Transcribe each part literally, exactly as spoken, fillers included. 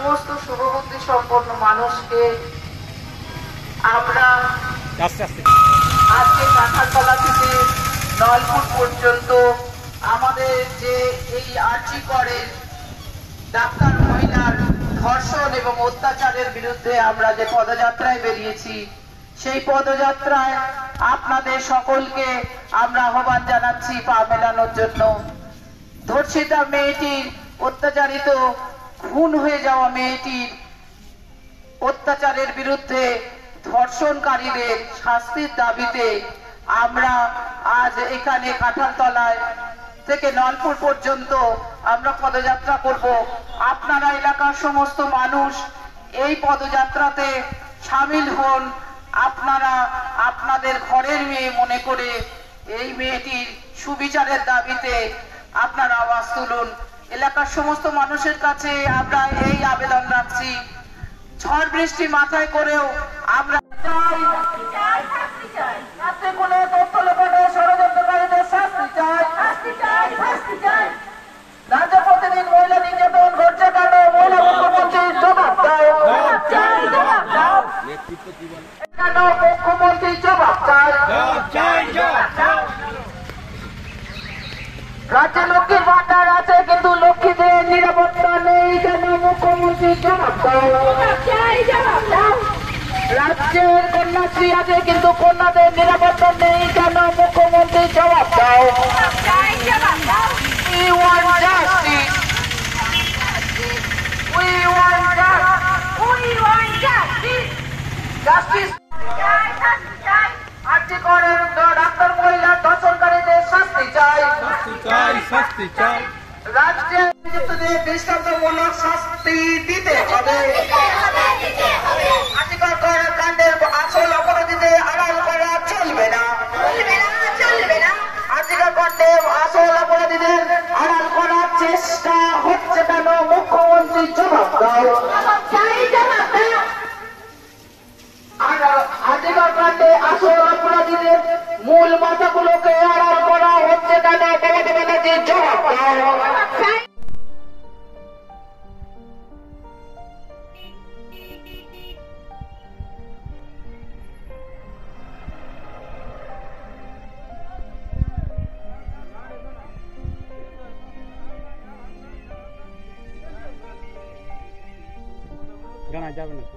সমস্ত শুভবুদ্ধি সম্পন্ন মানুষকে আমরা আজকে কাঁঠালতলা থেকে নলপুর পর্যন্ত আমাদের যে এই আরজি করের ডাক্তার মহিলার ধর্ষণ এবং অত্যাচারের বিরুদ্ধে আমরা যে পদযাত্রায় বেরিয়েছি, সেই পদযাত্রায় আপনাদের সকলকে আমরা আহ্বান জানাচ্ছি পা মেলানোর জন্য। ধর্ষিতা মেয়েটির, অত্যাচারিত খুন হয়ে যাওয়া মেয়েটির অত্যাচারের বিরুদ্ধে ধর্ষণকারীদের শাস্তির দাবিতে আমরা আজ এখানে কাঁঠালতলায় থেকে নলপুর পর্যন্ত আমরা পদযাত্রা করব। আপনারা এলাকার সমস্ত মানুষ এই পদযাত্রাতে সামিল হন। আপনারা আপনাদের ঘরের মেয়ে মনে করে এই মেয়েটির সুবিচারের দাবিতে আপনারা আওয়াজ তুলুন। এলাকার সমস্ত মানুষের কাছে আমরা এই আবেদন রাখছি, ঝড় বৃষ্টি মাথায় করেও আমরা ষড়যন্ত্রকারীদের শাস্তি চাই। রাজ্য প্রতিদিন মহিলা নির্যাতন ঘটছে কেন? মহিলা মুখ্যমন্ত্রীর জবাব দাও। কেন মুখ্যমন্ত্রীর জবাব চাই। রাজ্যে লক্ষ্মীর ভান্ডার আছে কিন্তু লক্ষ্মীদের নিরাপত্তা নেই কেন? মুখ্যমন্ত্রীর জবাব দাও। রাজ্যের কন্যাশ্রী আছে কিন্তু কন্যাদের নিরাপত্তা নেই কেন? মুখ্যমন্ত্রীর জবাব দাও। We want justice. We want justice. Justice. আরজি করের ডাক্তার মহিলা ধর্ষণকারীদের শাস্তি চাই। শাস্তি চাই। রাজ্যে অভিযুক্তদের দৃষ্টান্তমূলক শাস্তি দিতে হবে। আরজি করের কাণ্ডের আসল অপরাধীদের আড়াল করা চলবে না। আরজি কাণ্ডে আসল অপরাধীদের আড়াল করার চেষ্টা হচ্ছে কেন? মুখ্যমন্ত্রী জবাব দাও। আরজি কাণ্ডে আসল অপরাধীদের মূল মাথাগুলোকে আড়াল করা হচ্ছে কেন? মমতা ব্যানার্জির জবাব দাও। জানা যাবে না।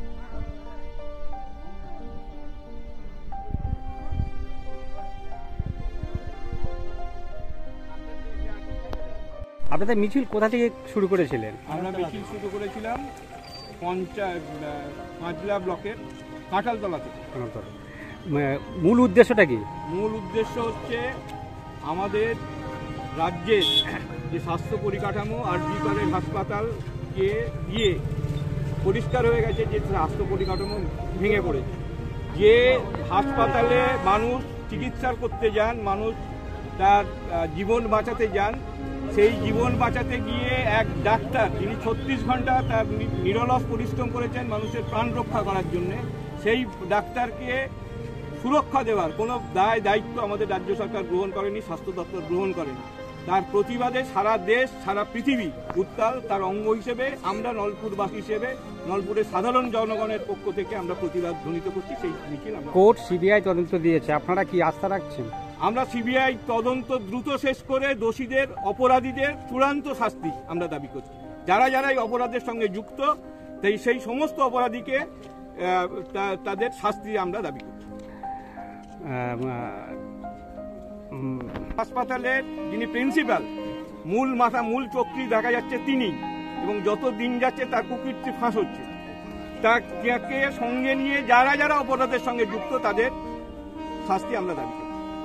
আপনাদের মিছিল কোথা থেকে শুরু করেছিলেন? আমরা মিছিল শুরু করেছিলাম পঞ্চায়েত পাঁচলা ব্লকের কাঁঠালতলা থেকে। মূল উদ্দেশ্যটা কি? মূল উদ্দেশ্য হচ্ছে আমাদের রাজ্যের যে স্বাস্থ্য পরিকাঠামো আরজি করের হাসপাতালকে দিয়ে পরিষ্কার হয়ে গেছে যে স্বাস্থ্য পরিকাঠামো ভেঙে পড়েছে। যে হাসপাতালে মানুষ চিকিৎসা করতে যান, মানুষ তার জীবন বাঁচাতে যান, সেই জীবন বাঁচাতে গিয়ে এক ডাক্তার যিনি ছত্রিশ ঘন্টা তার নিরলস পরিশ্রম করেছেন মানুষের প্রাণ রক্ষা করার জন্যে, সেই ডাক্তারকে সুরক্ষা দেওয়ার কোনো দায় দায়িত্ব আমাদের রাজ্য সরকার গ্রহণ করেনি, স্বাস্থ্য দপ্তর গ্রহণ করেনি। তার প্রতিবাদে সারা দেশ সারা পৃথিবী উত্তাল। তার অঙ্গ হিসেবে আমরা নলপুরবাসী হিসেবে নলপুরের সাধারণ জনগণের পক্ষ থেকে আমরা প্রতিবাদ ধ্বনিত করছি। সেই মিছিল কোর্ট সিবিআই তদন্ত দিয়েছে, আপনারা কি আস্থা রাখছেন? আমরা সিবিআই তদন্ত দ্রুত শেষ করে দোষীদের, অপরাধীদের চূড়ান্ত শাস্তি আমরা দাবি করছি। যারা যারা এই অপরাধের সঙ্গে যুক্ত তাই সেই সমস্ত অপরাধীকে তাদের শাস্তি আমরা দাবি করছি। হাসপাতালের যিনি প্রিন্সিপাল, মূল মাথা মূল চক্রী দেখা যাচ্ছে তিনি, এবং যত দিন যাচ্ছে তার কুকীর্তি ফাঁস হচ্ছে। তাকে সঙ্গে নিয়ে যারা যারা অপরাধের সঙ্গে যুক্ত তাদের শাস্তি আমরা দাবি করছি।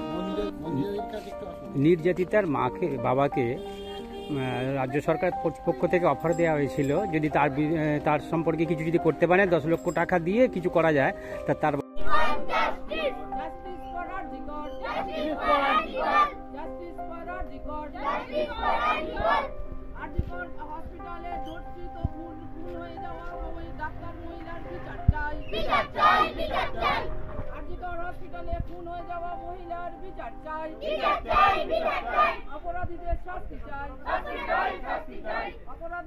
নির্যাতিতার মাকে, বাবাকে রাজ্য সরকার পক্ষ থেকে অফার দেওয়া হয়েছিল যদি তার তার সম্পর্কে কিছু যদি করতে পারে দশ লক্ষ টাকা দিয়ে কিছু করা যায়। তা তার হসপিটালে ধর্ষিত খুন খুন হয়ে যাওয়া ডাক্তার মহিলার বিচার চাই। বিচার চাই, বিচার চাই। আরজিকর হসপিটালে খুন হয়ে যাওয়া মহিলার বিচার চাই। বিচার চাই, বিচার চাই। অপরাধীদের শাস্তি চাই। শাস্তি চাই, শাস্তি চাই। অপরাধীদের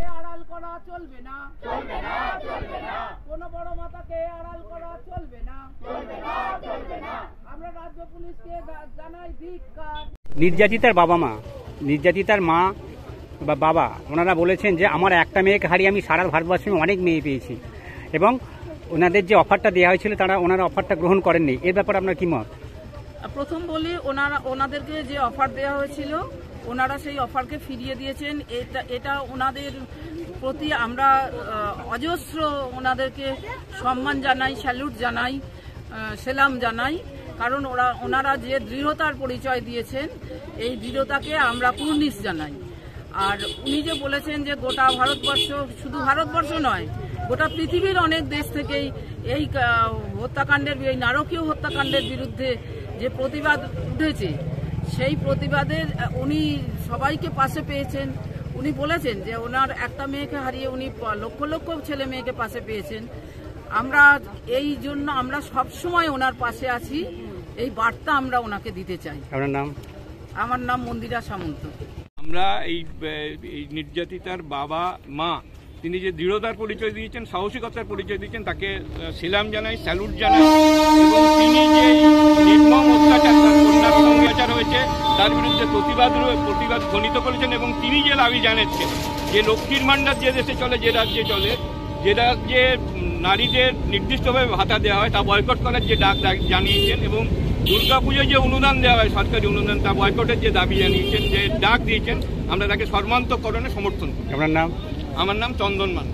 আড়াল করা চলবে না, চলবে না, চলবে না। কোনো বড় মাতাকে আড়াল করা চলবে না, চলবে না, চলবে না। আমরা রাজ্য পুলিশকে জানাই ধিক্কার। নির্যাতিতার বাবা মা নির্যাতিতার মা বা বাবা ওনারা বলেছেন যে আমার একটা মেয়েকে হারিয়ে আমি সারা ভারতবর্ষে অনেক মেয়ে পেয়েছি এবং ওনাদের যে অফারটা দেওয়া হয়েছিল তারা ওনারা অফারটা গ্রহণ করেননি। এর ব্যাপারে আপনার কি মত? প্রথম বলি, ওনারা ওনাদেরকে যে অফার দেওয়া হয়েছিল ওনারা সেই অফারকে ফিরিয়ে দিয়েছেন। এটা এটা ওনাদের প্রতি আমরা অজস্র ওনাদেরকে সম্মান জানাই, স্যালুট জানাই, সেলাম জানাই। কারণ ওরা ওনারা যে দৃঢ়তার পরিচয় দিয়েছেন এই দৃঢ়তাকে আমরা কুর্নিশ জানাই। আর উনি যে বলেছেন যে গোটা ভারতবর্ষ, শুধু ভারতবর্ষ নয় গোটা পৃথিবীর অনেক দেশ থেকেই এই হত্যাকাণ্ডের, এই নারকীয় হত্যাকাণ্ডের বিরুদ্ধে যে প্রতিবাদ উঠেছে সেই প্রতিবাদের উনি সবাইকে পাশে পেয়েছেন। উনি বলেছেন যে ওনার একটা মেয়েকে হারিয়ে উনি লক্ষ লক্ষ ছেলে মেয়েকে পাশে পেয়েছেন। আমরা এই জন্য আমরা সবসময় ওনার পাশে আছি, এই বার্তা আমরা ওনাকে দিতে চাই। আপনার নাম? আমার নাম মন্দিরা সামন্ত। আমরা এই এই নির্যাতিতার বাবা মা তিনি যে দৃঢ়তার পরিচয় দিয়েছেন, সাহসিকতার পরিচয় দিয়েছেন, তাকে সেলাম জানাই, স্যালুট জানাই। এবং তিনি যে নির্মম অত্যাচার তার কন্যার সঙ্গে অত্যাচার হয়েছে তার বিরুদ্ধে প্রতিবাদ প্রতিবাদ ধ্বনিত করেছেন। এবং তিনি যে দাবি জানাচ্ছেন যে লক্ষ্মীর ভাণ্ডার যে দেশে চলে, যে রাজ্যে চলে, যে রাজ্যে নারীদের নির্দিষ্টভাবে ভাতা দেওয়া হয় তা বয়কট করার যে ডাক জানিয়েছেন। এবং দুর্গাপুজোয় যে অনুদান দেওয়া হয়, সরকারি অনুদান, তা বয়কটের যে দাবি জানিয়েছেন, যে ডাক দিয়েছেন, আমরা তাকে সর্বান্তকরণে সমর্থন করি। আপনার নাম? আমার নাম চন্দন মান।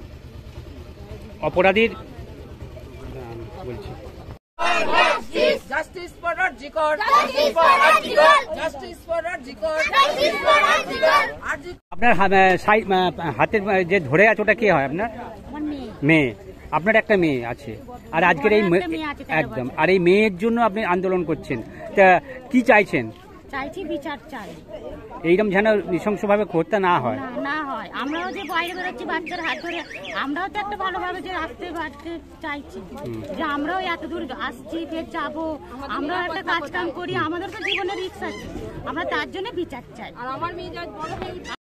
অপরাধীর বলছি justice for RG Kar, justice for RG Kar, justice for RG Kar, justice for RG Kar. আপনার হাতের যে ধরে আছে ওটা কে হয়? আপনার মেয়ে। আপনার একটা মেয়ে আছে, আর আজকের এই একদম আর এই মেয়ের জন্য আপনি আন্দোলন করছেন, তা কি চাইছেন? চাইছি বিচার চাই, এইরকম যেন নৃশংসভাবে হত্যা না হয় না হয়। আমরাও যে বাইরে বেরোচ্ছি বাচ্চার হাত ধরে, আমরাও তো একটা ভালোভাবে যে আসতে বাড়তে চাইছি, যে আমরাও এত দূর আসছি, ফের যাবো, আমরাও একটা কাজ কাম করি, আমাদের তো জীবনের ইচ্ছা আছে, আমরা তার জন্য বিচার চাই। আর আমার মেয়ে